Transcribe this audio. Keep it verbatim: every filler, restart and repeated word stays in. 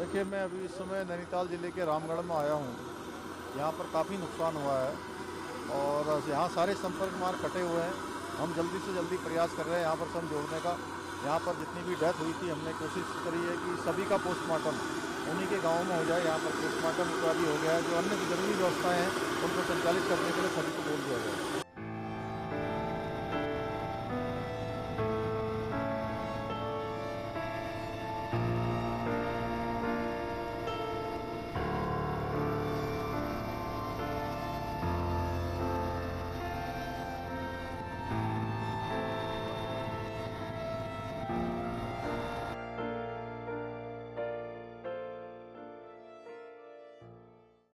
देखिए, मैं अभी इस समय नैनीताल ज़िले के रामगढ़ में आया हूँ। यहाँ पर काफ़ी नुकसान हुआ है और यहाँ सारे संपर्क मार्ग कटे हुए हैं। हम जल्दी से जल्दी प्रयास कर रहे हैं यहाँ पर सब जोड़ने का। यहाँ पर जितनी भी डेथ हुई थी हमने कोशिश करी है कि सभी का पोस्टमार्टम उन्हीं के गाँव में हो जाए। यहाँ पर पोस्टमार्टम इत्यादि हो गया है। जो अन्य ज़रूरी व्यवस्थाएँ हैं उनको संचालित करने के लिए सभी को बोल दिया गया है।